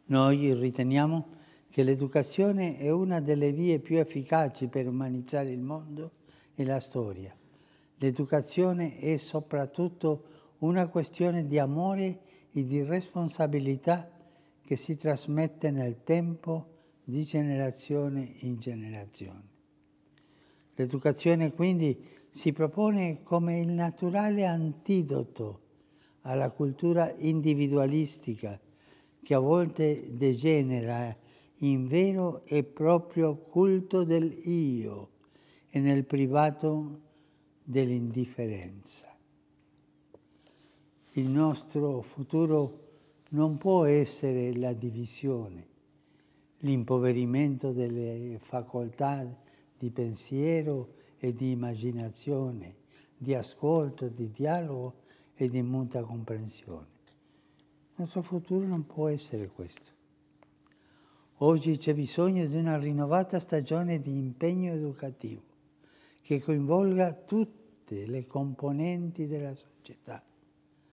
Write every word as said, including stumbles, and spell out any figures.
Noi riteniamo che l'educazione è una delle vie più efficaci per umanizzare il mondo e la storia. L'educazione è soprattutto una questione di amore e di responsabilità che si trasmette nel tempo di generazione in generazione. L'educazione quindi si propone come il naturale antidoto alla cultura individualistica che a volte degenera in vero e proprio culto del io e nel privato dell'indifferenza. Il nostro futuro non può essere la divisione, l'impoverimento delle facoltà di pensiero e di immaginazione, di ascolto, di dialogo e di mutua comprensione. Il nostro futuro non può essere questo. Oggi c'è bisogno di una rinnovata stagione di impegno educativo che coinvolga tutte le componenti della società.